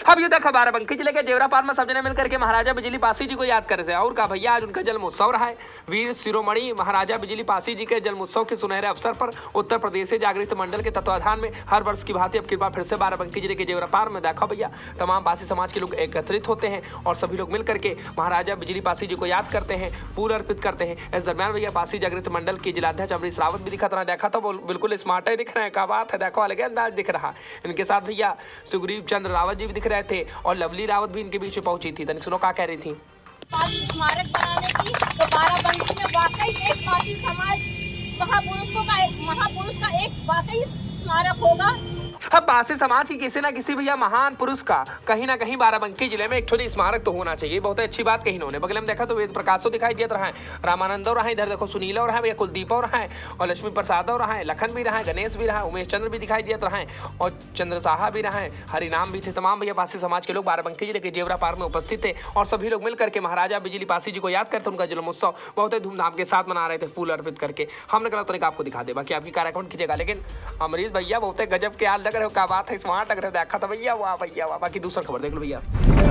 अब ये देखो बाराबंकी जिले के जेवरापाल में सब जने मिलकर के महाराजा बिजली पासी जी को याद कर रहे थे। और का भैया आज उनका जन्मोत्सव रहा है। वीर शिरोमणि महाराजा बिजली पासी जी के जन्मोत्सव के सुनहरे अवसर पर उत्तर प्रदेश से जागृत मंडल के तत्वाधान में हर वर्ष की भांति अब की बार फिर से बाराबंकी जिले के जेवरापाल में देखो भैया तमाम पासी समाज के लोग एकत्रित होते हैं और सभी लोग मिलकर के महाराजा बिजली पासी जी को याद करते हैं, फूल अर्पित करते हैं। इस दरमियान भैया पासी जागृत मंडल के जिलाध्यक्ष अमरीश रावत भी दिखा था। देखा तो बिल्कुल स्मार्ट है दिख रहे हैं, क्या बात है, देखो अलग अंदाज दिख रहा। इनके साथ भैया सुग्रीव चंद्र रावत जी भी दिख रहे थे और लवली रावत भी इनके बीच में पहुंची थी। तनिक सुनो क्या कह रही थी। स्मारक बनाने की तो बाराबंकी में वाकई एक पासी समाज महापुरुष का एक वाकई स्मारक होगा। अब पासी समाज की किसी न किसी भैया महान पुरुष का कहीं ना कहीं बाराबंकी जिले में एक छोटी स्मारक तो होना चाहिए। बहुत अच्छी बात कही इन्होंने। बगल में देखा तो वेद प्रकाशो दिखाई देता रहा है, रामानंद रहा है, इधर देखो सुनील रहा है, भैया कुलदीप रहा है और लक्ष्मी प्रसाद रहा है, लखन भी रहा है, गणेश भी रहा है, उमेश चंद्र भी दिखाई देता रहा है और चंद्र साहा भी रहा है, हरिनाम भी थे। तमाम भैया पासी समाज के लोग बाराबंकी जिले के जेवरा पार्क में उपस्थित थे और सभी लोग मिलकर के महाराजा बिजली पासी जी को याद करते उनका जन्मोत्सव बहुत ही धूमधाम के साथ मना रहे थे, फूल अर्पित करके। हमने कहा तो आपको दिखा दे, बाकी आपकी कार्यक्रम कीजिएगा। लेकिन अमरीश भैया बहुत गजब के हाल लग रहे हो, क्या बात है, स्मार्ट लग रहे हो, देखा था भैया, वाह भैया वाह। बाकी दूसरा खबर देख लो भैया।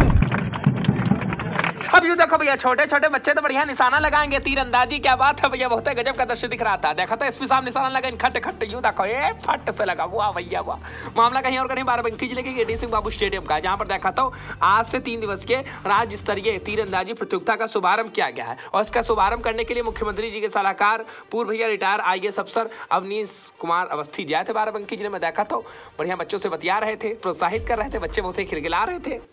अब यूं देखो भैया छोटे छोटे बच्चे तो बढ़िया निशाना लगाएंगे, तीरंदाजी, क्या बात है भैया, बहुत गजब का दृश्य दिख रहा था। देखा तो एसपी साहब निशाना लगाए खट खट, यूं देखो ये फट से लगा, वाह भैया वाह। मामला कहीं और कहीं बाराबंकी जिले के एडी सिंह बाबू स्टेडियम का, जहां पर देखा तो आज से 3 दिवसीय राज्य स्तरीय तीरंदाजी प्रतियोगिता का शुभारंभ किया गया है और इसका शुभारंभ करने के लिए मुख्यमंत्री जी के सलाहकार पूर्व भैया रिटायर IAS अफसर अवनीश कुमार अवस्थी जाए थे बाराबंकी जिले में। देखा तो बढ़िया बच्चों से बतिया रहे थे, प्रोत्साहित कर रहे थे, बच्चे बहुत ही खिलखिला रहे थे।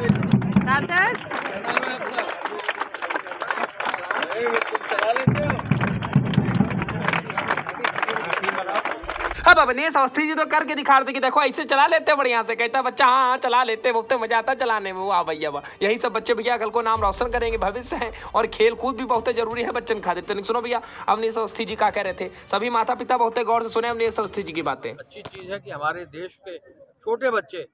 अब अवनीश अवस्थी जी तो करके दिखा रहे थे कि देखो ऐसे चला लेते बढ़िया से। कहता बच्चा हाँ चला लेते, बहुत मजा आता चलाने में, वाह भैया वाह। यही सब बच्चे भैया कल को नाम रोशन करेंगे, भविष्य है और खेल कूद भी बहुत जरूरी है बच्चन खातिर। सुनो भैया अवनीश अवस्थी जी क्या कह रहे थे। सभी माता पिता बहुत गौर से सुने अवनीश अवस्थी जी की बातें। अच्छी चीज़ है कि हमारे देश के छोटे बच्चे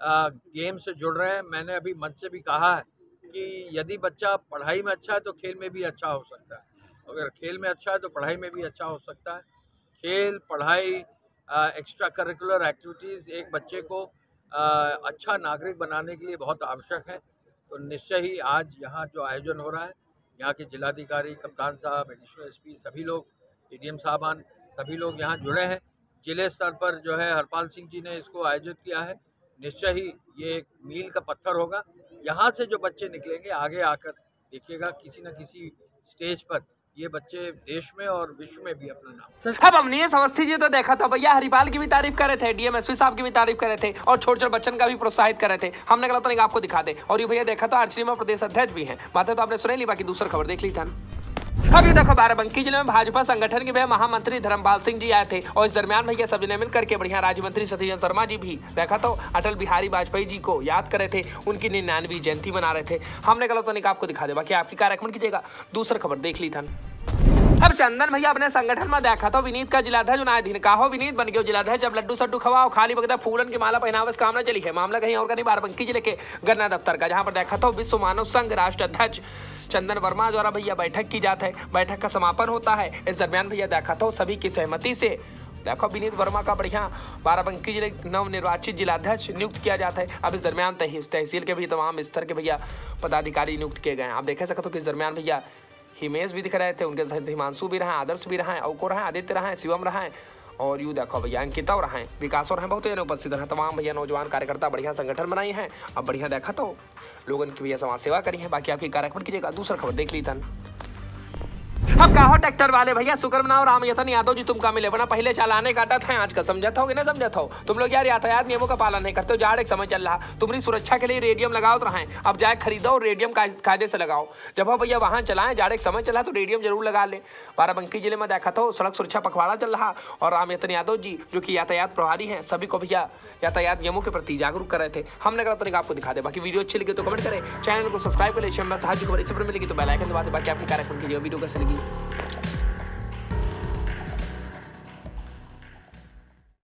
गेम से जुड़ रहे हैं। मैंने अभी मंच से भी कहा है कि यदि बच्चा पढ़ाई में अच्छा है तो खेल में भी अच्छा हो सकता है, अगर खेल में अच्छा है तो पढ़ाई में भी अच्छा हो सकता है। खेल, पढ़ाई, एक्स्ट्रा करिकुलर एक्टिविटीज़ एक बच्चे को अच्छा नागरिक बनाने के लिए बहुत आवश्यक है। तो निश्चय ही आज यहाँ जो आयोजन हो रहा है, यहाँ के जिलाधिकारी, कप्तान साहब, एडिशनल SP, सभी लोग, ADM साहबान, सभी लोग यहाँ जुड़े हैं। जिले स्तर पर जो है हरपाल सिंह जी ने इसको आयोजित किया है। निश्चय ही ये एक मील का पत्थर होगा। यहाँ से जो बच्चे निकलेंगे आगे आकर देखिएगा किसी न किसी स्टेज पर ये बच्चे देश में और विश्व में भी अपना नाम। अब अवनीश अवस्थी जी तो देखा था भैया हरिपाल की भी तारीफ कर रहे थे, DM SP साहब की भी तारीफ कर रहे थे और छोटे छोटे बच्चन का भी प्रोत्साहित कर रहे थे। हमने कहा तो आपको दिखा दे। और ये भैया देखा तो आर्चरी में प्रदेश अध्यक्ष भी हैं, बातें तो आपने सुन ली। बाकी दूसरा खबर देख ली था। अब ये देखो बाराबंकी जिले में भाजपा संगठन के भैया महामंत्री धर्मपाल सिंह जी आए थे और इस दरमियान भैया सब ने मिलकर के बढ़िया राज्य मंत्री सतीश शर्मा जी भी देखा तो अटल बिहारी वाजपेयी जी को याद कर रहे थे, उनकी 99वीं जयंती मना रहे थे। हमने कहा तो आपको दिखा दे, बाकी आपकी कार्यक्रम कीजिएगा। दूसरा खबर देख ली था। अब चंदन भैया अपने संगठन में देखा तो विनीत का जिलाध्यक्ष उनाधीन का हो, विनीत बन गया जिलाध्यक्ष। अब लड्डू सड्डू खवाओ, खाली बगदा फूलन की माला पहनावस काम न चली है। मामला कहीं और कहीं बाराबंकी जिले के गन्ना दफ्तर का, जहां पर देखा तो विश्व मानव संघ राष्ट्र अध्यक्ष चंदन वर्मा द्वारा भैया बैठक की जाती है। बैठक का समापन होता है। इस दरमियान भैया देखा तो सभी की सहमति से देखो विनीत वर्मा का बढ़िया बाराबंकी जिले नवनिर्वाचित जिलाध्यक्ष नियुक्त किया जाता है। अब इस दरमियान तहसील के भी तमाम स्तर के भैया पदाधिकारी नियुक्त किए गए हैं। आप देख सकते हो कि इस दरमियान भैया हिमेश भी दिख रहे थे, उनके साथ हिमांशु भी रहे, आदर्श भी रहे, औको रहे, आदित्य रहे, शिवम रहे और यू देखो भैया अंकिता रहे, विकास रहे, बहुत जने उपस्थित रहे। तमाम भैया नौजवान कार्यकर्ता बढ़िया संगठन बनाई हैं। अब बढ़िया देखा तो लोगन की भैया समाज सेवा करी है। बाकी आपकी कार्यक्रम कीजिएगा। दूसरा खबर देख ली था। अब कहो ट्रैक्टर वाले भैया शुक्र मनाओ राम यतन यादव जी तुमका मिले, वरना पहले चलाने काटा था, आजकल समझता हो कि ना समझता हो। तुम लोग यार यातायात नियमों का पालन नहीं करते हो। जाड़ एक समय चल रहा, तुम्हारी सुरक्षा के लिए रेडियम लगाओ तो रहे। अब जाए खरीदो और रेडियम कायदे से लगाओ। जब हो भैया वाहन चलाएं, जाड़ एक समय चला तो रेडियम जरूर लगा ले। बाराबंकी जिले में देखा तो सड़क सुरक्षा पखवाड़ा चल रहा और राम यतन यादव जी जो कि यातायात प्रभारी हैं सभी को भैया यातायात नियमों के प्रति जागरूक कर रहे थे। हमने कहा तो आपको दिखा दे। बाकी वीडियो अच्छी लगी तो कमेंट करें, चैनल को सब्सक्राइब कर ले। साझी खबर इसी पर मिलेगी तो बेल आइकन दबा दे। बाकी आपकी कार्यक्रम कीजिएगा। वीडियो कैसे लगी